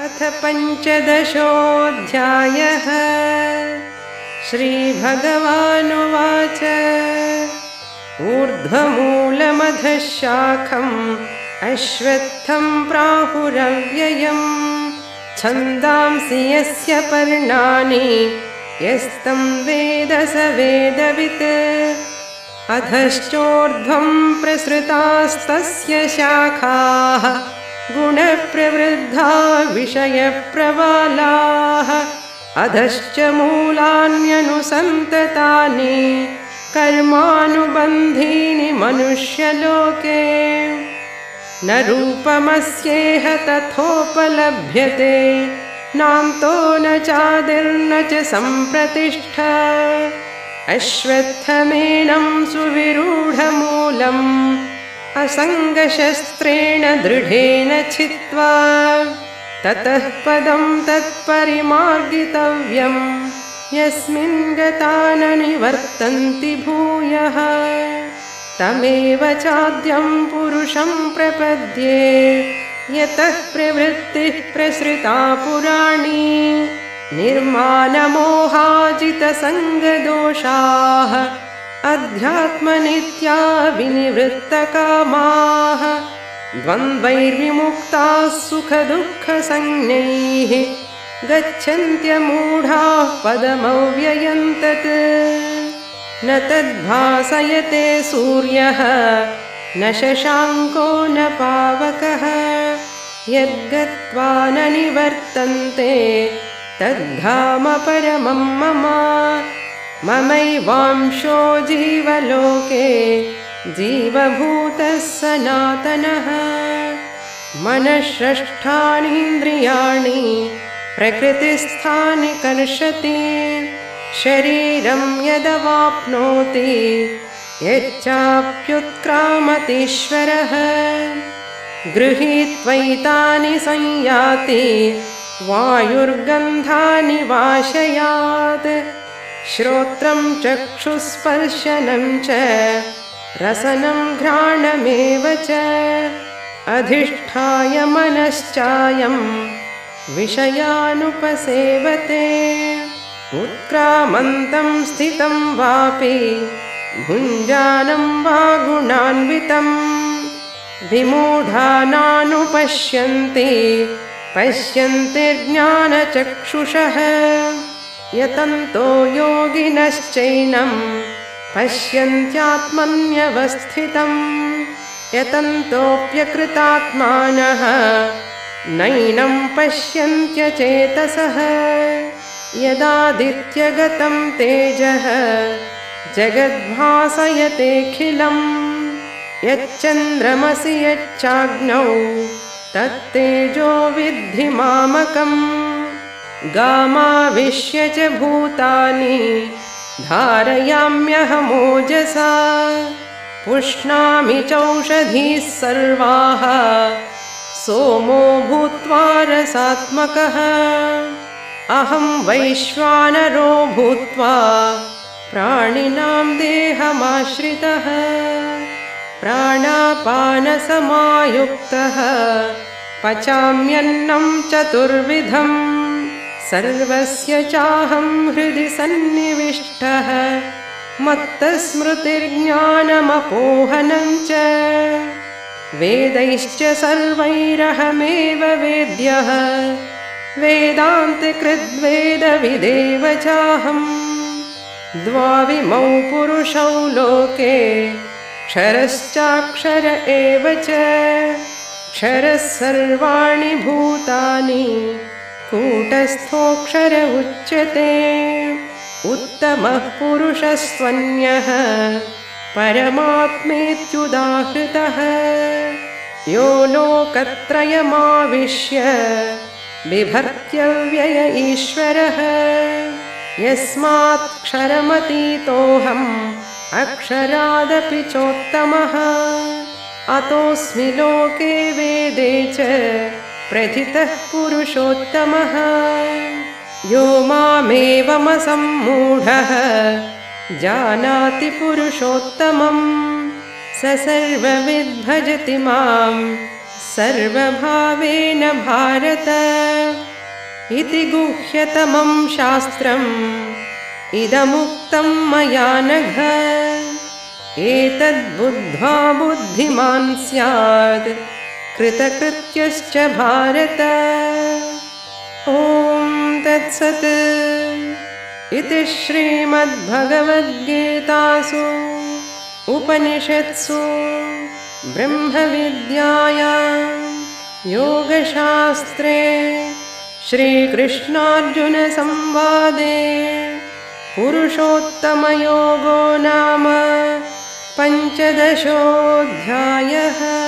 अथ पंचदशोऽध्यायः। श्रीभगवानुवाच ऊर्ध्वमूलमधः शाखम् अश्वत्थं प्राहुरव्ययम् छन्दांसि यस्य पर्णानि यस्तं वेद स वेदवित् अधश्चोर्ध्वं प्रसृतास्तस्य शाखाः गुणप्रवृद्धा विषयप्रवालाः अधश्च मूलान्यनुसन्ततानि कर्मानुबन्धीनि मनुष्यलोके न रूपमस्येह तथोपलभ्यते नान्तो न चादिर्न च सम्प्रतिष्ठा अश्वत्थमेनं सुविरूढमूलम् असङ्गशस्त्रेण दृढेन छित्त्वा ततः पदं तत्परिमार्गितव्यं यस्मिन् गता न निवर्तन्ति भूयः तमेव चाद्यं पुरुषं प्रपद्ये यतः प्रवृत्तिः प्रसृता पुराणी निर्मानमोहाजितसङ्गदोषाः अध्यात्मनित्या विनिवृत्तकामाः द्वन्द्वैर्विमुक्ताः सुखदुःखसंज्ञैः गच्छन्त्यमूढाः पदमव्ययं तत् न तद्भासयते सूर्यः न शशाङ्को न पावकः यद्गत्वा न निवर्तन्ते तद्धाम परमं मम ममैवांशो जीवलोके जीवभूतः सनातनः मनःषष्ठानीन्द्रियाणि प्रकृतिस्थानि कर्षति शरीरं यदवाप्नोति यच्चाप्युत्क्रामतीश्वरः गृहीत्वैतानि संयाति वायुर्गन्धानि वाशयात् श्रोत्रं चक्षुस्पर्शनं च रसनं घ्राणमेव च अधिष्ठाय मनश्चायं विषयानुपसेवते उत्क्रामन्तं स्थितं वापि भुञ्जानं वा गुणान्वितं विमूढानानुपश्यन्ति पश्यन्तिर्ज्ञानचक्षुषः यतन्तो योगिनश्चैनं पश्यन्त्यात्मन्यवस्थितं यतन्तोऽप्यकृतात्मानः नैनं पश्यन्त्यचेतसः यदादित्यगतं तेजः जगद्भासयतेऽखिलं यच्चन्द्रमसि यच्चाग्नौ तत्तेजो विद्धि मामकम् गामाविश्य च भूतानि धारयाम्यहमोजसा पुष्णामि चौषधीः सर्वाः सोमो भूत्वा रसात्मकः अहं वैश्वानरो भूत्वा प्राणिनां देहमाश्रितः प्राणापानसमायुक्तः पचाम्यन्नं चतुर्विधम् सर्वस्य चाहं हृदि सन्निविष्टः मत्तस्मृतिर्ज्ञानमपोहनं च वेदैश्च सर्वैरहमेव वेद्यः वेदान्तकृद्वेदविदेव चाहम् द्वाविमौ पुरुषौ लोके क्षरश्चाक्षर एव च क्षरः सर्वाणि भूतानि कूटस्थोऽक्षर उच्यते उत्तमः पुरुषस्त्वन्यः परमात्मेत्युदाहृतः यो लोकत्रयमाविश्य बिभर्त्यव्यय ईश्वरः यस्मात्क्षरमतीतोऽहम् अक्षरादपि चोत्तमः अतोऽस्मि लोके वेदे च प्रथितः पुरुषोत्तमः यो मामेवमसम्मूढः जानाति पुरुषोत्तमं स सर्वविद् भजति मां सर्वभावेन भारत इति गुह्यतमं शास्त्रम् इदमुक्तं मया नघ एतद्बुद्ध्वा बुद्धिमान् स्यात् कृतकृत्यश्च भारत ॐ तत्सत् इति श्रीमद्भगवद्गीतासु उपनिषत्सु ब्रह्मविद्यायां योगशास्त्रे श्रीकृष्णार्जुनसंवादे पुरुषोत्तमयोगो नाम 15 अध्यायः।